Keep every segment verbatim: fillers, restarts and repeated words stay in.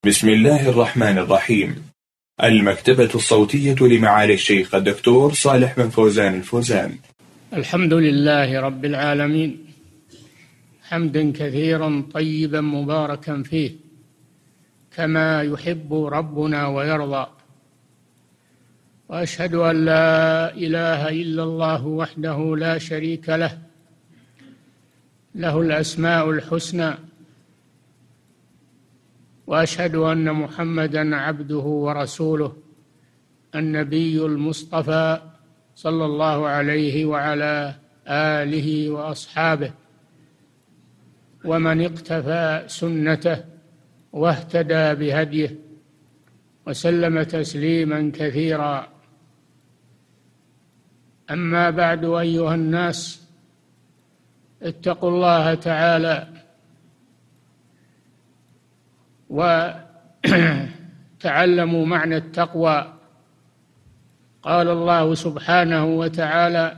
بسم الله الرحمن الرحيم. المكتبة الصوتية لمعالي الشيخ الدكتور صالح بن فوزان الفوزان. الحمد لله رب العالمين، حمدا كثيرا طيبا مباركا فيه كما يحب ربنا ويرضى. وأشهد أن لا إله إلا الله وحده لا شريك له، له الأسماء الحسنى. وأشهد أن محمدًا عبده ورسوله النبي المصطفى صلى الله عليه وعلى آله وأصحابه ومن اقتفى سنته واهتدى بهديه وسلم تسليما كثيرا. أما بعد، أيها الناس، اتقوا الله تعالى وتعلموا معنى التقوى. قال الله سبحانه وتعالى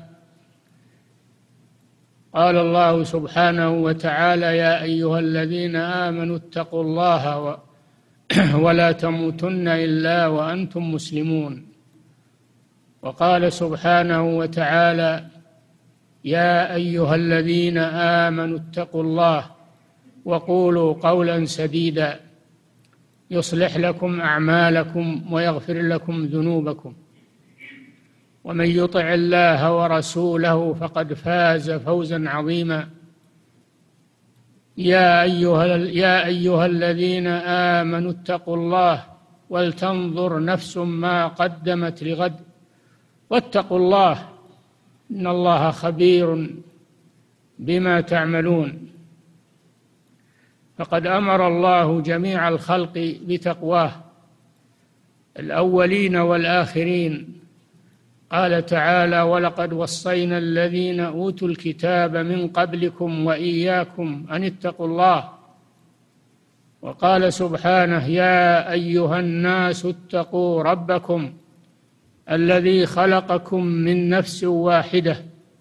قال الله سبحانه وتعالى يا أيها الذين آمنوا اتقوا الله ولا تموتن إلا وأنتم مسلمون. وقال سبحانه وتعالى يا أيها الذين آمنوا اتقوا الله وقولوا قولا سديدا يصلح لكم أعمالكم ويغفر لكم ذنوبكم ومن يطع الله ورسوله فقد فاز فوزا عظيما. يا أيها, يا أيها الذين آمنوا اتقوا الله ولتنظر نفس ما قدمت لغد واتقوا الله إن الله خبير بما تعملون. فقد أمر الله جميع الخلق بتقواه، الأولين والآخرين. قال تعالى ولقد وصينا الذين أوتوا الكتاب من قبلكم وإياكم أن اتقوا الله. وقال سبحانه يا أيها الناس اتقوا ربكم الذي خلقكم من نفس واحدة.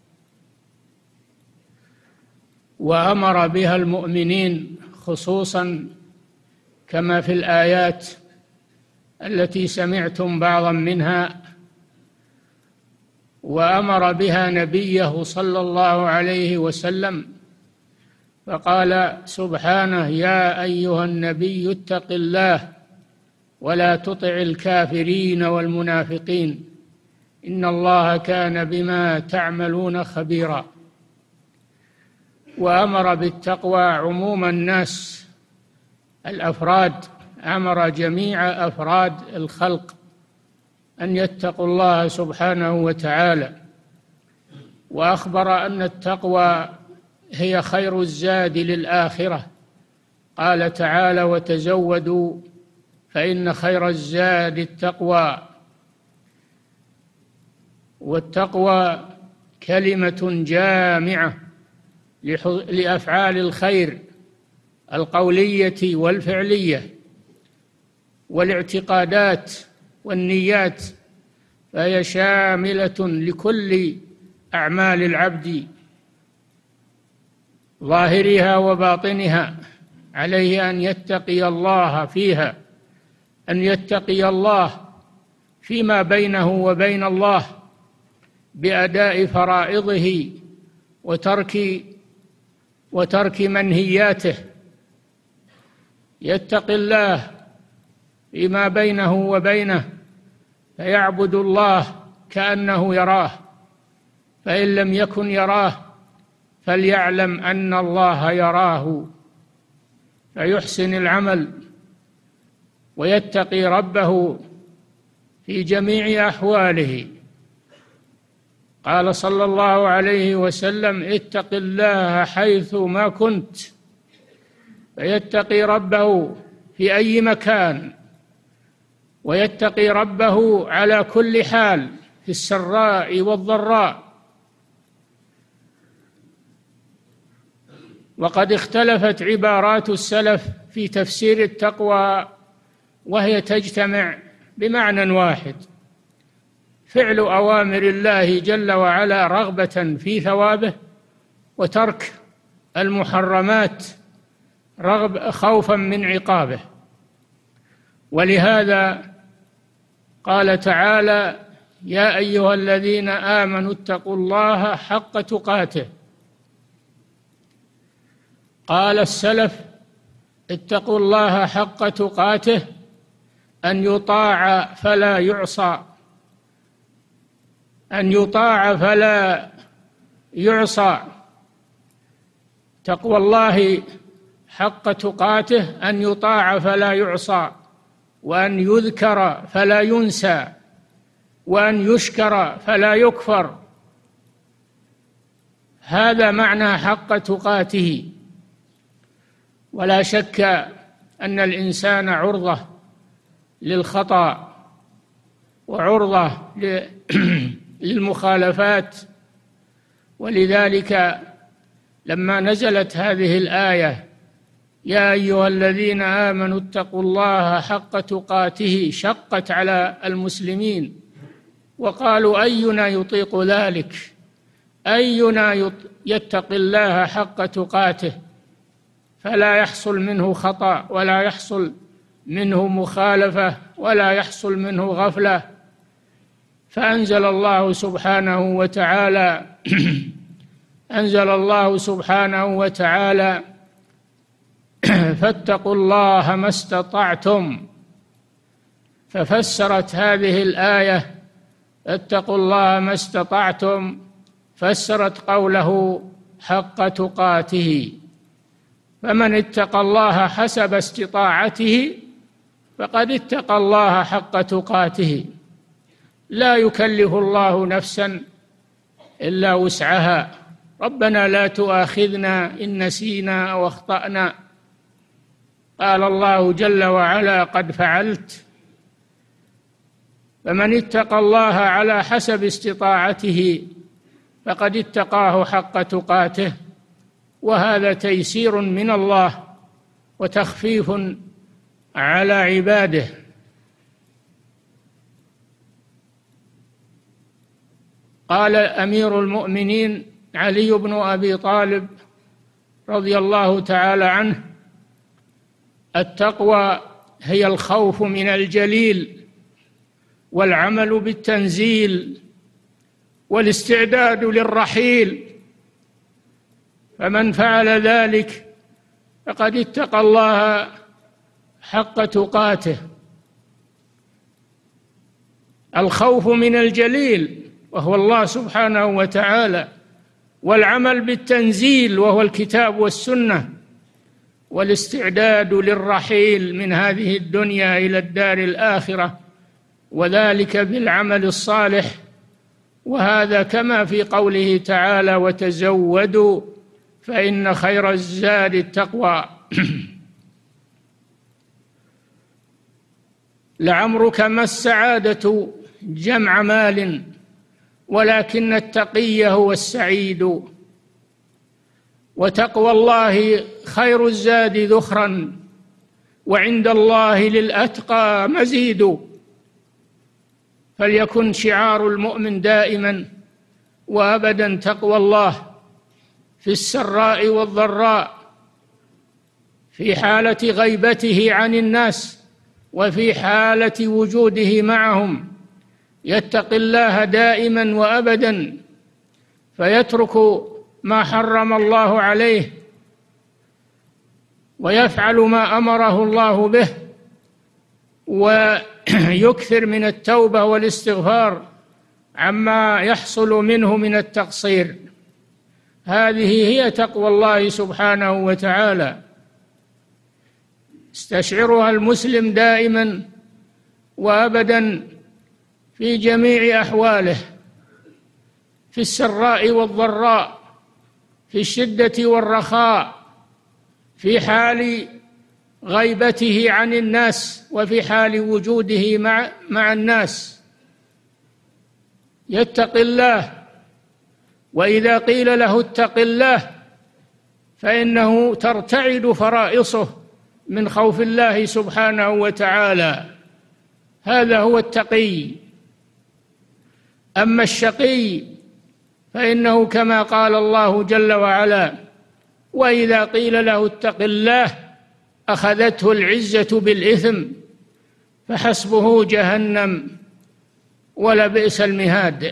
وأمر بها المؤمنين خصوصا كما في الآيات التي سمعتم بعضا منها، وأمر بها نبيه صلى الله عليه وسلم. فقال سبحانه يا أيها النبي اتق الله ولا تطع الكافرين والمنافقين إن الله كان بما تعملون خبيرا. وأمر بالتقوى عموم الناس الأفراد، أمر جميع أفراد الخلق أن يتقوا الله سبحانه وتعالى. وأخبر أن التقوى هي خير الزاد للآخرة. قال تعالى وتزودوا فإن خير الزاد التقوى. والتقوى كلمة جامعة لأفعال الخير القولية والفعلية والاعتقادات والنيات، فهي شاملة لكل أعمال العبد ظاهرها وباطنها. عليه أن يتقي الله فيها، أن يتقي الله فيما بينه وبين الله بأداء فرائضه وترك وترك منهياته. يتقي الله فيما بينه وبينه فيعبد الله كأنه يراه، فإن لم يكن يراه فليعلم أن الله يراه، فيحسن العمل ويتقي ربه في جميع أحواله. قال صلى الله عليه وسلم اتق الله حيث ما كنت، فيتقي ربه في أي مكان، ويتقي ربه على كل حال في السراء والضراء. وقد اختلفت عبارات السلف في تفسير التقوى، وهي تجتمع بمعنى واحد: فعل أوامر الله جل وعلا رغبة في ثوابه، وترك المحرمات رغب خوفا من عقابه. ولهذا قال تعالى: يا أيها الذين آمنوا اتقوا الله حق تقاته. قال السلف: اتقوا الله حق تقاته أن يطاع فلا يعصى، أن يطاع فلا يعصى. تقوى الله حق تقاته أن يطاع فلا يعصى، وأن يذكر فلا ينسى، وأن يشكر فلا يكفر. هذا معنى حق تقاته. ولا شك أن الإنسان عرضة للخطأ وعرضة للمخالفات، ولذلك لما نزلت هذه الآية: يا أيها الذين آمنوا اتقوا الله حق تقاته، شقت على المسلمين وقالوا: أينا يطيق ذلك؟ أينا يتقي الله حق تقاته فلا يحصل منه خطأ، ولا يحصل منه مخالفة، ولا يحصل منه غفلة؟ فأنزل الله سبحانه وتعالى أنزل الله سبحانه وتعالى: فاتقوا الله ما استطعتم. ففسرت هذه الآية اتقوا الله ما استطعتم، فسرت قوله حق تقاته. فمن اتقى الله حسب استطاعته فقد اتقى الله حق تقاته. لا يكلف الله نفسا إلا وسعها. ربنا لا تؤاخذنا إن نسينا أو أخطأنا. قال الله جل وعلا: قد فعلت. فمن اتقى الله على حسب استطاعته فقد اتقاه حق تقاته، وهذا تيسير من الله وتخفيف على عباده. قال أمير المؤمنين علي بن أبي طالب رضي الله تعالى عنه: التقوى هي الخوف من الجليل، والعمل بالتنزيل، والاستعداد للرحيل. فمن فعل ذلك فقد اتقى الله حق تقاته. الخوف من الجليل وهو الله سبحانه وتعالى، والعمل بالتنزيل وهو الكتاب والسنة، والاستعداد للرحيل من هذه الدنيا إلى الدار الآخرة، وذلك بالعمل الصالح. وهذا كما في قوله تعالى: وتزودوا فإن خير الزاد التقوى. لعمرك ما السعادة جمع مال، ولكن التقي هو السعيد. وتقوى الله خير الزاد ذخرا، وعند الله للأتقى مزيد. فليكن شعار المؤمن دائما وأبدا تقوى الله في السراء والضراء، في حالة غيبته عن الناس وفي حالة وجوده معهم. يتقي الله دائما وأبدا، فيترك ما حرم الله عليه ويفعل ما أمره الله به، ويكثر من التوبة والاستغفار عما يحصل منه من التقصير. هذه هي تقوى الله سبحانه وتعالى، استشعرها المسلم دائما وأبدا في جميع أحواله، في السراء والضراء، في الشدة والرخاء، في حال غيبته عن الناس وفي حال وجوده مع مع الناس. يتقي الله، وإذا قيل له اتق الله فإنه ترتعد فرائصه من خوف الله سبحانه وتعالى. هذا هو التقي. أما الشقي فإنه كما قال الله جل وعلا: وإذا قيل له اتق الله أخذته العزة بالإثم فحسبه جهنم ولبئس المهاد.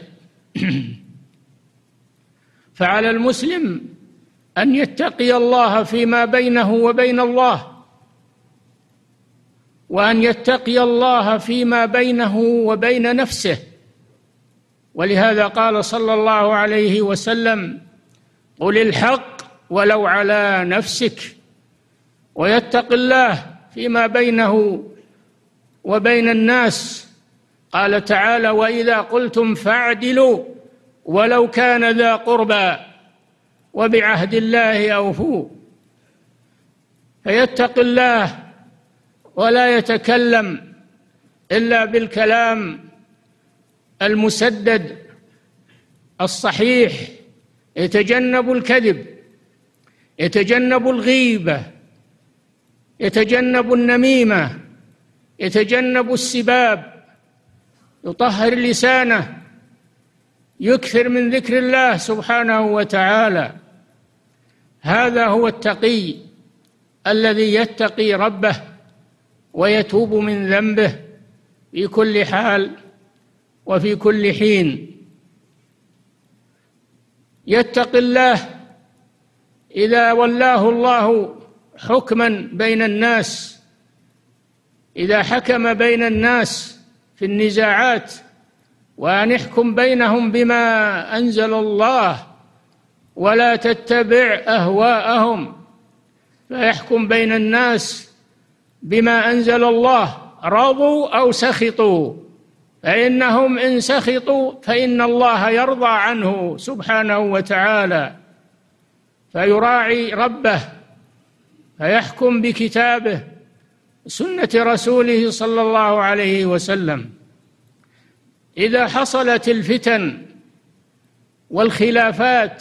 فعلى المسلم أن يتقي الله فيما بينه وبين الله، وأن يتقي الله فيما بينه وبين نفسه. ولهذا قال صلى الله عليه وسلم: قل الحق ولو على نفسك. ويتق الله فيما بينه وبين الناس. قال تعالى: وإذا قلتم فاعدلوا ولو كان ذا قربى وبعهد الله أوفوا. فيتق الله ولا يتكلم إلا بالكلام المسدد الصحيح، يتجنب الكذب، يتجنب الغيبة، يتجنب النميمة، يتجنب السباب، يطهر لسانه، يكثر من ذكر الله سبحانه وتعالى. هذا هو التقي الذي يتقي ربه ويتوب من ذنبه في كل حال وفي كل حين. يتقي الله إذا ولاه الله حكما بين الناس، إذا حكم بين الناس في النزاعات، وأن يحكم بينهم بما أنزل الله ولا تتبع أهواءهم، فيحكم بين الناس بما أنزل الله، رضوا أو سخطوا، فإنهم إن سخطوا فإن الله يرضى عنه سبحانه وتعالى، فيراعي ربه فيحكم بكتابه سنة رسوله صلى الله عليه وسلم. إذا حصلت الفتن والخلافات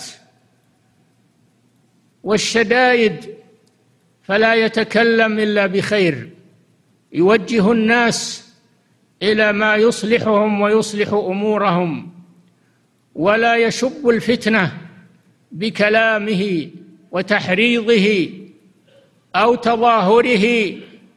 والشدائد فلا يتكلم إلا بخير، يوجه الناس إلى ما يصلحهم ويصلح أمورهم، ولا يشب الفتنة بكلامه وتحريضه أو تظاهره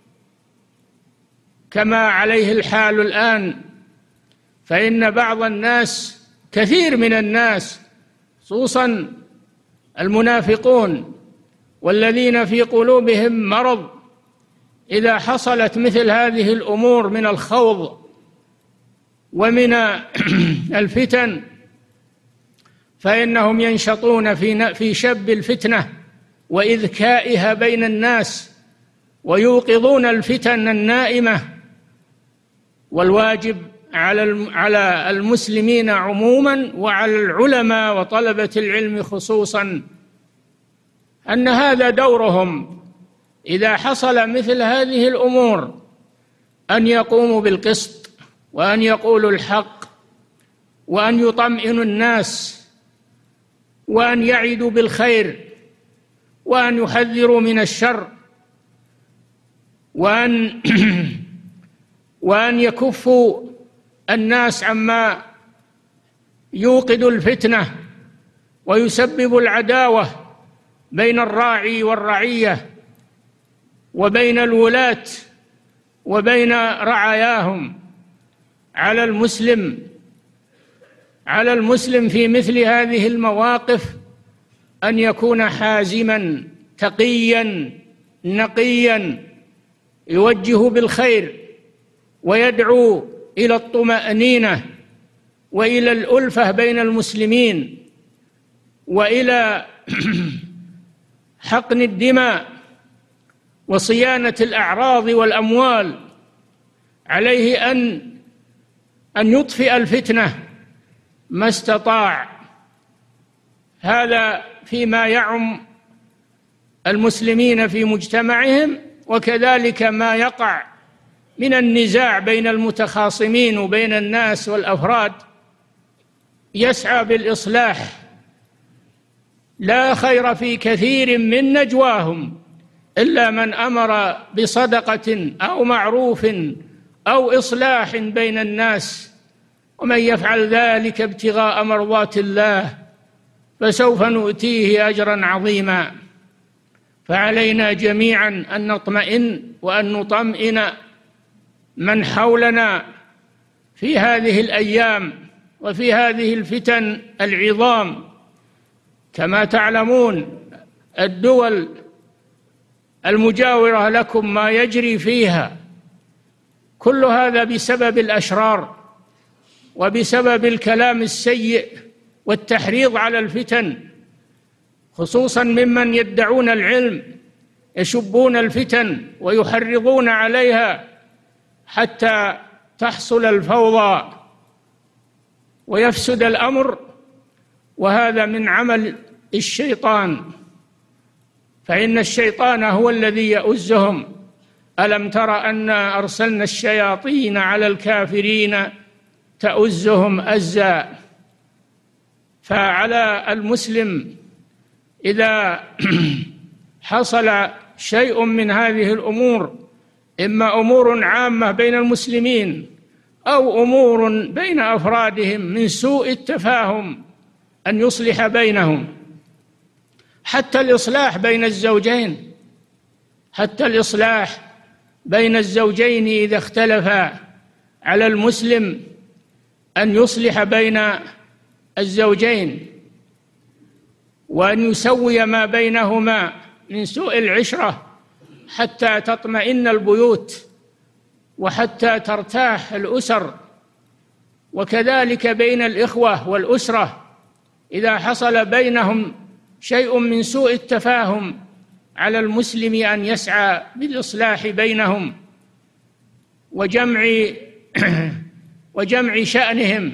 كما عليه الحال الآن. فإن بعض الناس، كثير من الناس، خصوصا المنافقون والذين في قلوبهم مرض، إذا حصلت مثل هذه الأمور من الخوض ومن الفتن فإنهم ينشطون في في شب الفتنة وإذكائها بين الناس، ويوقظون الفتن النائمة. والواجب على المسلمين عموما وعلى العلماء وطلبة العلم خصوصا أن هذا دورهم إذا حصل مثل هذه الأمور، أن يقوموا بالقسط، وأن يقولوا الحق، وأن يطمئنوا الناس، وأن يعدوا بالخير، وأن يحذروا من الشر، وأن وأن يكفوا الناس عما يوقد الفتنة ويسبب العداوة بين الراعي والرعية، وبين الولاة وبين رعاياهم. على المسلم على المسلم في مثل هذه المواقف أن يكون حازما تقيا نقيا، يوجه بالخير ويدعو إلى الطمأنينة وإلى الألفة بين المسلمين وإلى حقن الدماء وصيانة الأعراض والأموال. عليه أن أن يطفئ الفتنة ما استطاع. هذا فيما يعم المسلمين في مجتمعهم، وكذلك ما يقع من النزاع بين المتخاصمين وبين الناس والأفراد يسعى بالإصلاح. لا خير في كثير من نجواهم إلا من أمر بصدقة أو معروف أو إصلاح بين الناس، ومن يفعل ذلك ابتغاء مرضات الله فسوف نؤتيه أجرا عظيما. فعلينا جميعا أن نطمئن وأن نطمئن من حولنا في هذه الأيام وفي هذه الفتن العظام. كما تعلمون الدول المجاورة لكم ما يجري فيها، كل هذا بسبب الأشرار وبسبب الكلام السيء والتحريض على الفتن، خصوصا ممن يدعون العلم، يشبون الفتن ويحرضون عليها حتى تحصل الفوضى ويفسد الأمر، وهذا من عمل الشيطان، فإن الشيطان هو الذي يؤزهم. ألم تر أنا أرسلنا الشياطين على الكافرين تؤزهم أزا. فعلى المسلم إذا حصل شيء من هذه الأمور، إما أمور عامة بين المسلمين أو أمور بين أفرادهم من سوء التفاهم، أن يصلح بينهم. حتى الإصلاح بين الزوجين حتى الإصلاح بين الزوجين إذا اختلفا، على المسلم أن يصلح بين الزوجين وأن يسوي ما بينهما من سوء العشرة حتى تطمئن البيوت وحتى ترتاح الأسر. وكذلك بين الإخوة والأسرة، إذا حصل بينهم شيء من سوء التفاهم على المسلم أن يسعى بالإصلاح بينهم وجمع وجمع شأنهم.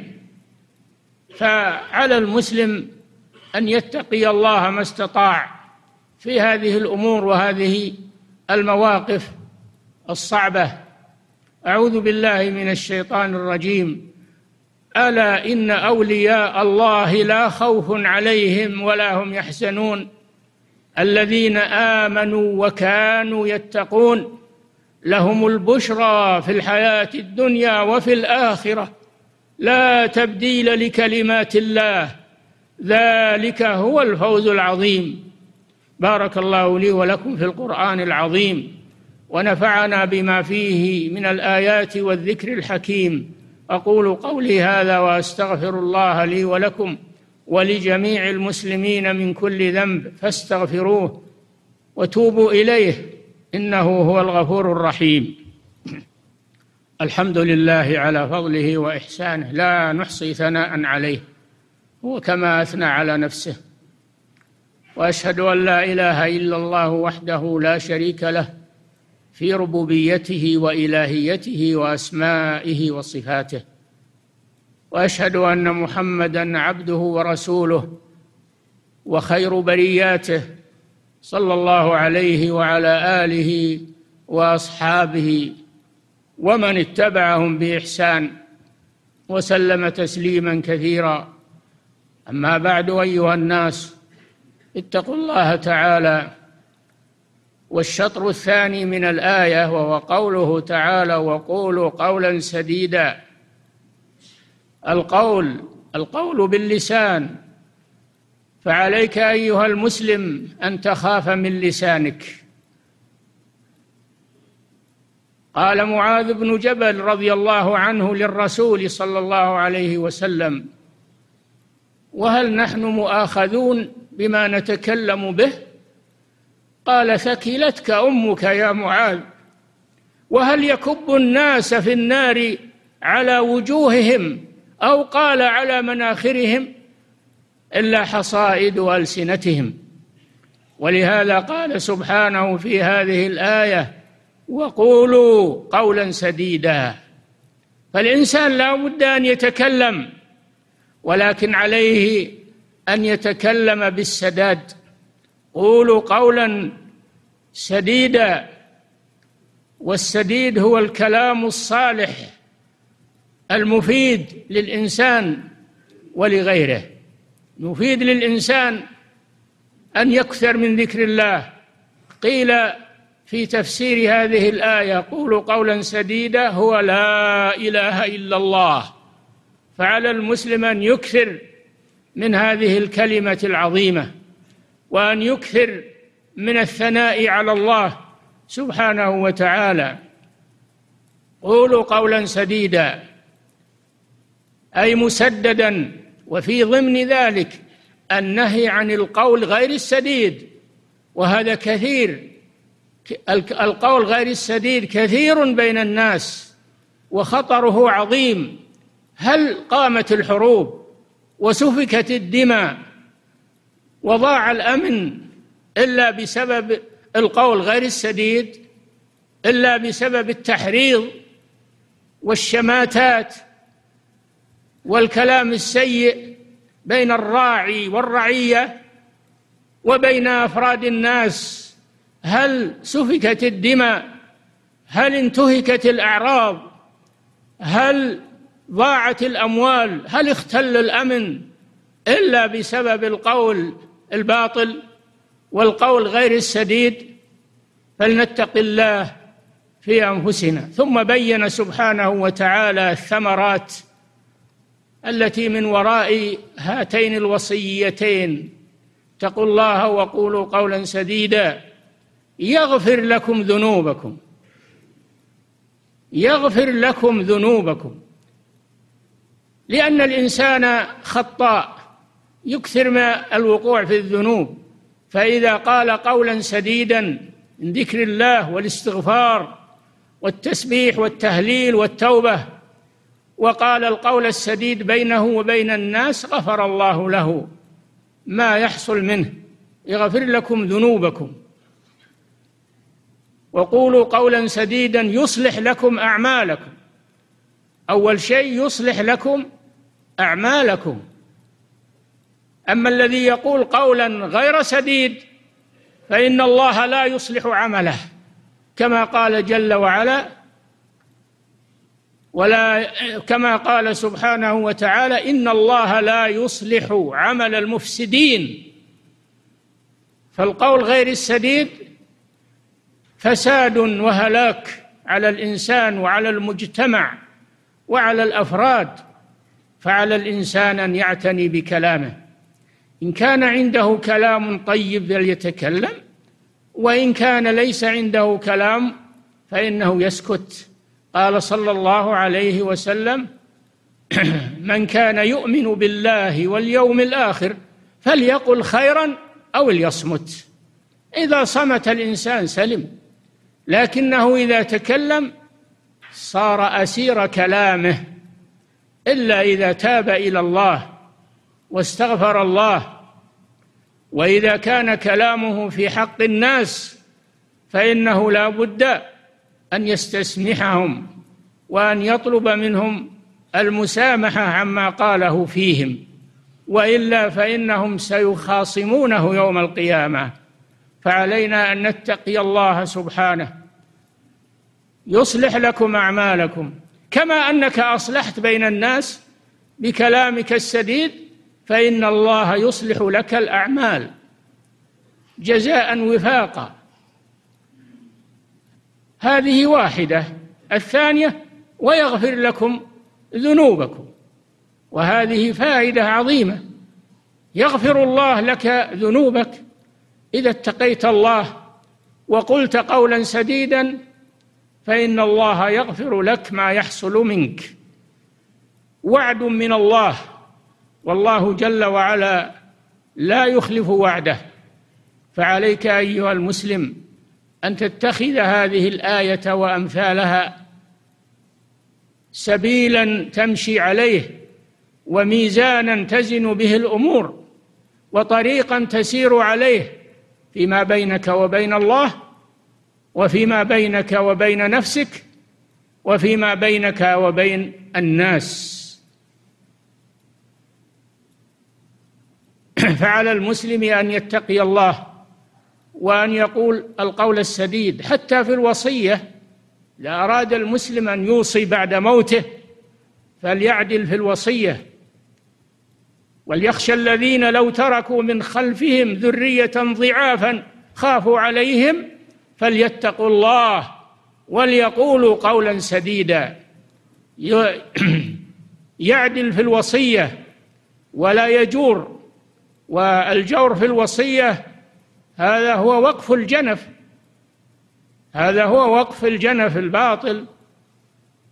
فعلى المسلم أن يتقي الله ما استطاع في هذه الأمور وهذه المواقف الصعبة. أعوذ بالله من الشيطان الرجيم. ألا إن أولياء الله لا خوف عليهم ولا هم يحزنون الذين آمنوا وكانوا يتقون لهم البشرى في الحياة الدنيا وفي الآخرة لا تبديل لكلمات الله ذلك هو الفوز العظيم. بارك الله لي ولكم في القرآن العظيم، ونفعنا بما فيه من الآيات والذكر الحكيم. أقول قولي هذا وأستغفر الله لي ولكم ولجميع المسلمين من كل ذنب، فاستغفروه وتوبوا إليه إنه هو الغفور الرحيم. الحمد لله على فضله وإحسانه، لا نحصي ثناء عليه، هو كما أثنى على نفسه. وأشهد أن لا إله إلا الله وحده لا شريك له في ربوبيته وإلهيته وأسمائه وصفاته، وأشهد أن محمدًا عبده ورسوله وخير برياته صلى الله عليه وعلى آله وأصحابه ومن اتبعهم بإحسان وسلم تسليمًا كثيرا. أما بعد، أيها الناس، اتقوا الله تعالى. والشطر الثاني من الآية وهو قوله تعالى: وقولوا قولا سديدا. القول القول باللسان، فعليك أيها المسلم أن تخاف من لسانك. قال معاذ بن جبل رضي الله عنه للرسول صلى الله عليه وسلم: وهل نحن مؤاخذون بما نتكلم به؟ قال: ثكلتك أمك يا معاذ. وهل يكب الناس في النار على وجوههم أو قال على مناخرهم إلا حصائد ألسنتهم. ولهذا قال سبحانه في هذه الآية: وقولوا قولا سديدا. فالإنسان لا بد أن يتكلم، ولكن عليه أن يتكلم بالسداد. قولوا قولا سديدا، والسديد هو الكلام الصالح المفيد للإنسان ولغيره. مفيد للإنسان أن يكثر من ذكر الله. قيل في تفسير هذه الآية: قولوا قولا سديدا هو لا إله إلا الله. فعلى المسلم أن يكثر من هذه الكلمة العظيمة، وأن يكثر من الثناء على الله سبحانه وتعالى. قولوا قولا سديدا أي مسددا، وفي ضمن ذلك النهي عن القول غير السديد، وهذا كثير. القول غير السديد كثير بين الناس وخطره عظيم. هل قامت الحروب وسفكت الدماء وضاع الأمن إلا بسبب القول غير السديد؟ إلا بسبب التحريض والشماتات والكلام السيء بين الراعي والرعية وبين أفراد الناس؟ هل سفكت الدماء؟ هل انتهكت الأعراض؟ هل ضاعت الأموال؟ هل اختل الأمن إلا بسبب القول الباطل والقول غير السديد؟ فلنتق الله في أنفسنا. ثم بين سبحانه وتعالى الثمرات التي من وراء هاتين الوصيتين: اتقوا الله وقولوا قولا سديدا يغفر لكم ذنوبكم، يغفر لكم ذنوبكم، لأن الإنسان خطاء يكثر من الوقوع في الذنوب، فإذا قال قولا سديدا من ذكر الله والاستغفار والتسبيح والتهليل والتوبة، وقال القول السديد بينه وبين الناس، غفر الله له ما يحصل منه، يغفر لكم ذنوبكم. وقولوا قولا سديدا يصلح لكم أعمالكم. أول شيء يصلح لكم أعمالكم. أما الذي يقول قولا غير سديد فإن الله لا يصلح عمله، كما قال جل وعلا، ولا كما قال سبحانه وتعالى: إن الله لا يصلح عمل المفسدين. فالقول غير السديد فساد وهلاك على الإنسان وعلى المجتمع وعلى الأفراد، فعلى الإنسان أن يعتني بكلامه. إن كان عنده كلام طيب فليتكلم، وإن كان ليس عنده كلام فإنه يسكت. قال صلى الله عليه وسلم: من كان يؤمن بالله واليوم الآخر فليقل خيرا أو ليصمت. إذا صمت الإنسان سلم، لكنه إذا تكلم صار أسير كلامه، إلا إذا تاب إلى الله واستغفر الله. وإذا كان كلامه في حق الناس فإنه لا بد أن يستسمحهم وأن يطلب منهم المسامحة عما قاله فيهم، وإلا فإنهم سيخاصمونه يوم القيامة. فعلينا أن نتقي الله سبحانه. يصلح لكم أعمالكم، كما أنك أصلحت بين الناس بكلامك السديد فإن الله يصلح لك الأعمال جزاء وفاقا. هذه واحدة. الثانية: ويغفر لكم ذنوبكم، وهذه فائدة عظيمة. يغفر الله لك ذنوبك إذا اتقيت الله وقلت قولا سديدا، فإن الله يغفر لك ما يحصل منك. وعد من الله، والله جل وعلا لا يخلف وعده. فعليك أيها المسلم أن تتخذ هذه الآية وأمثالها سبيلا تمشي عليه، وميزانا تزن به الأمور، وطريقا تسير عليه فيما بينك وبين الله، وفيما بينك وبين نفسك، وفيما بينك وبين الناس. فعلى المسلم أن يتقي الله وأن يقول القول السديد حتى في الوصية. إذا أراد المسلم أن يوصي بعد موته فليعدل في الوصية. وليخشى الذين لو تركوا من خلفهم ذرية ضعافا خافوا عليهم فليتقوا الله وليقولوا قولا سديدا. يعدل في الوصية ولا يجور. والجور في الوصية هذا هو وقف الجنف، هذا هو وقف الجنف الباطل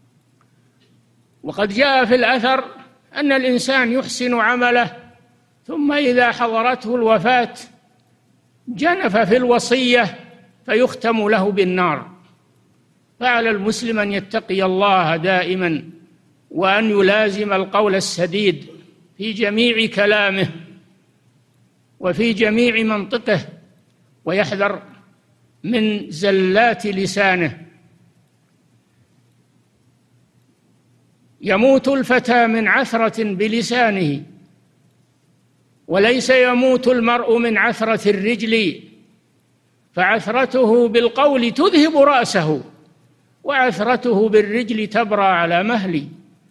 وقد جاء في الأثر أن الإنسان يحسن عمله ثم إذا حضرته الوفاة جنف في الوصية فيختم له بالنار. فعلى المسلم أن يتقي الله دائما وأن يلازم القول السديد في جميع كلامه وفي جميع منطقه، ويحذر من زلات لسانه. يموت الفتى من عثرة بلسانه، وليس يموت المرء من عثرة الرجل، فعثرته بالقول تذهب رأسه وعثرته بالرجل تبرى على مهلي.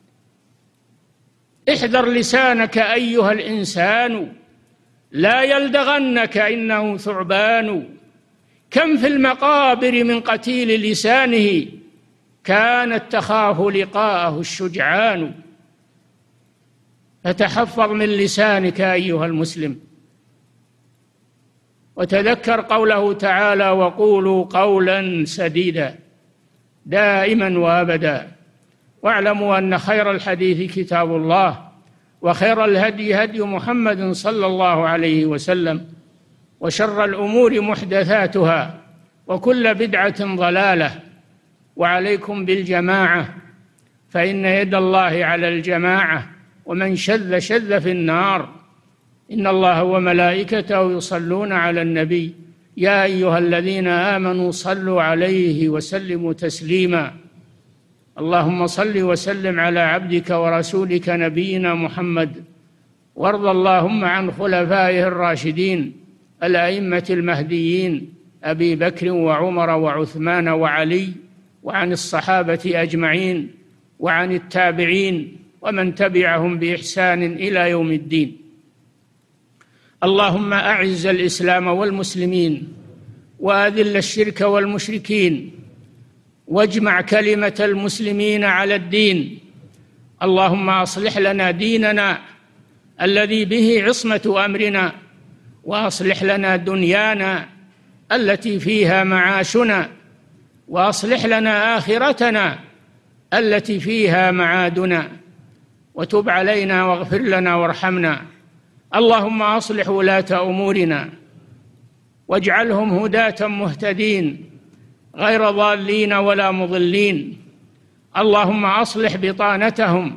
احذر لسانك أيها الإنسان، لا يلدغنك إنه ثعبان. كم في المقابر من قتيل لسانه كانت تخاف لقاءه الشجعان. فتحفظ من لسانك أيها المسلم، وتذكر قوله تعالى: وقولوا قولا سديدا، دائما وابدا. واعلموا أن خير الحديث كتاب الله، وخير الهدي هدي محمد صلى الله عليه وسلم، وشر الأمور محدثاتها، وكل بدعة ضلالة. وعليكم بالجماعة، فإن يد الله على الجماعة، ومن شذ شذ في النار. إن الله وملائكته يصلون على النبي يا أيها الذين آمنوا صلوا عليه وسلموا تسليما. اللهم صل وسلم على عبدك ورسولك نبينا محمد، وارض اللهم عن خلفائه الراشدين الأئمة المهديين أبي بكر وعمر وعثمان وعلي، وعن الصحابة أجمعين، وعن التابعين ومن تبعهم بإحسان إلى يوم الدين. اللهم أعز الإسلام والمسلمين، وأذل الشرك والمشركين، واجمع كلمة المسلمين على الدين. اللهم أصلح لنا ديننا الذي به عصمة أمرنا، وأصلح لنا دنيانا التي فيها معاشنا، وأصلح لنا آخرتنا التي فيها معادنا، وتب علينا واغفر لنا وارحمنا. اللهم أصلح ولاة أمورنا واجعلهم هداة مهتدين غير ضالين ولا مضلين. اللهم أصلح بطانتهم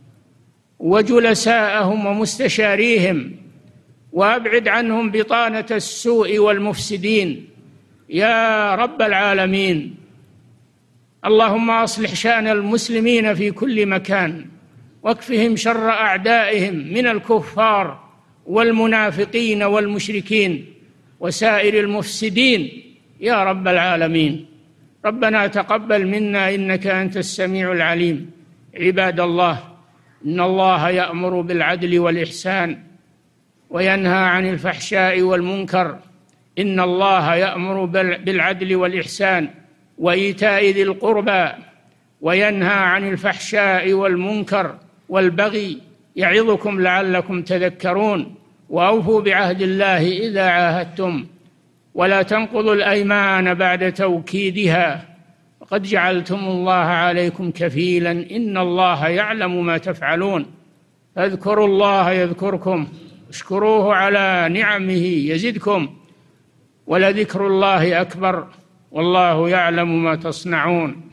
وجلساءهم ومستشاريهم، وأبعد عنهم بطانة السوء والمفسدين يا رب العالمين. اللهم أصلح شأن المسلمين في كل مكان، واكفهم شر أعدائهم من الكفار والمنافقين والمشركين وسائر المفسدين يا رب العالمين. ربنا تقبل منا إنك أنت السميع العليم. عباد الله، إن الله يأمر بالعدل والإحسان وينهى عن الفحشاء والمنكر. إن الله يأمر بالعدل والإحسان وإيتاء ذي القربى وينهى عن الفحشاء والمنكر والبغي، يعظكم لعلكم تذكرون. وأوفوا بعهد الله إذا عاهدتم، ولا تنقضوا الأيمان بعد توكيدها، وقد جعلتم الله عليكم كفيلا، إن الله يعلم ما تفعلون. فاذكروا الله يذكركم، اشكروه على نعمه يزدكم، ولذكر الله أكبر، والله يعلم ما تصنعون.